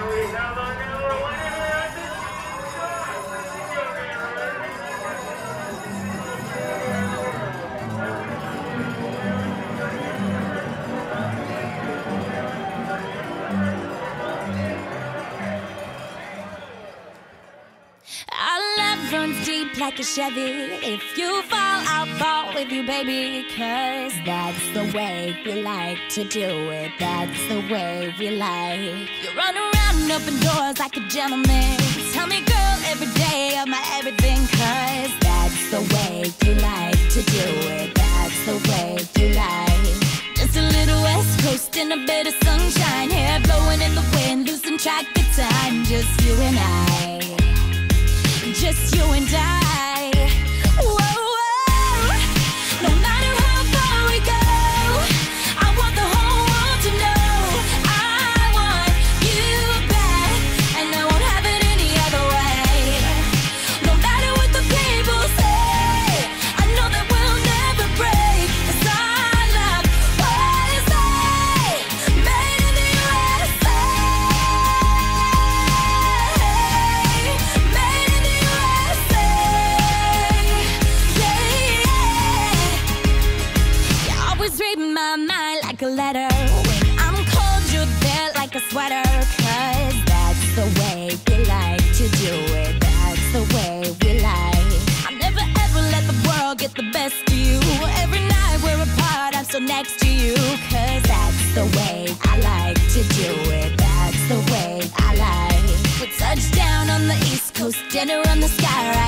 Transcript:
Runs deep like a Chevy. If you fall, I'll fall with you, baby. 'Cause that's the way we like to do it. That's the way we like. You run around and open doors like a gentleman. Tell me, girl, every day of my everything. 'Cause that's the way you like to do it. That's the way you like. Just a little West Coast and a bit of sunshine. Hair blowing in the wind, losing track of time. Just you and I. Just you and I. Whoa, whoa. No matter how far we go, I want the whole world to know I want you back, and I won't have it any other way. No matter what the people say, I know that we'll never break. 'Cause our love was made in the USA. Reading my mind like a letter. When I'm cold, you're there like a sweater. 'Cause that's the way we like to do it. That's the way we like. I'll never ever let the world get the best of you. Every night we're apart, I'm still next to you. 'Cause that's the way I like to do it. That's the way I like. We touch down on the East Coast, dinner on the sky.